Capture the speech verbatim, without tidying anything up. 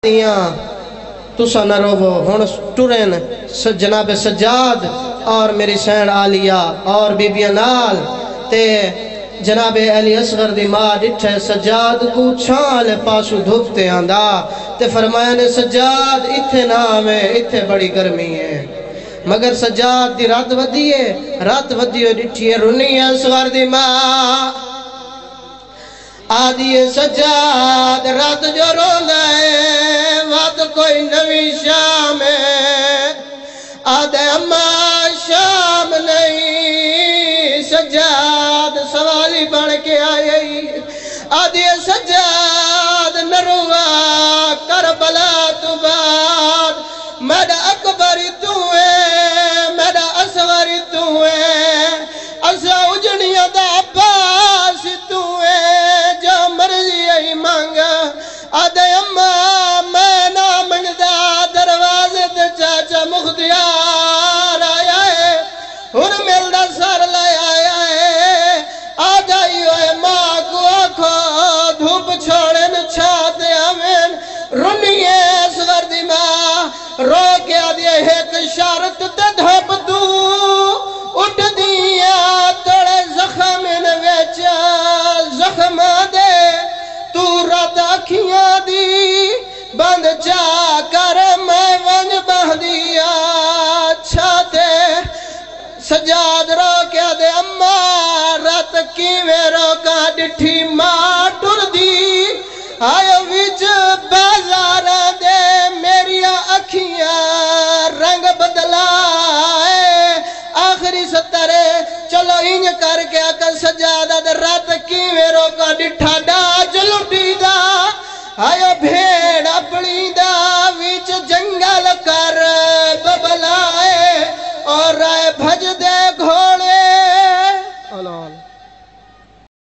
تسا نہ روو ہن ٹرین جناب سجاد اور میری سین عالیہ اور بیبیاں نال تے جناب علی اصغر دی ماں ڈٹھے سجاد کو چھال پاسو دھوپتے آندا تے فرمایا نے سجاد اتھے نہ آوے اتھے بڑی گرمی ہے مگر سجاد دی رات ودیے رات ودیے ڈٹھیے رونی اصغر دی ماں آدھی سجاد رات جو روندہ ہے وقت کوئی نوی شام ہے آدھے اماں شام نہیں سجاد سوالی بڑھ کے آئی آدھی سجاد نروا کربلا تو بعد میرا اکبر تو ہے میرا اصغر تو ہے اسا اجنیاں دا عباس تو ہے جو مرضی ای مانگا آدھے اماں میں نہ منگدا دروازے تے چاچا مختیار آیا ہے ہن ملدا سر لے آیا ہے آ جائی ہوئے ماں کو آکھو دھوپ چھوڑن چھاتے آمین رنیے اصغر دی ماں رو کے آدھے ایک شارت تے دھوپ دو اٹھ دیا توڑے زخم ویچا زخم دے تو رات اکھیاں دی بند چا کر میں ونج بہ دیا چھاتے سجاد رو کیا دے اماں رات کیویں روکا ڈٹھی ماں ٹر دی آئے وچ بازار دے میری اکھیاں رنگ بدلائے آخری سترے چلو انج کر کے اکل سجادہ دے رات کیویں روکا ڈٹھا ڈاج لٹی دا آئے بھیڑ اپنی دا وچ جنگل کر ببلائے اور رائے بھج دے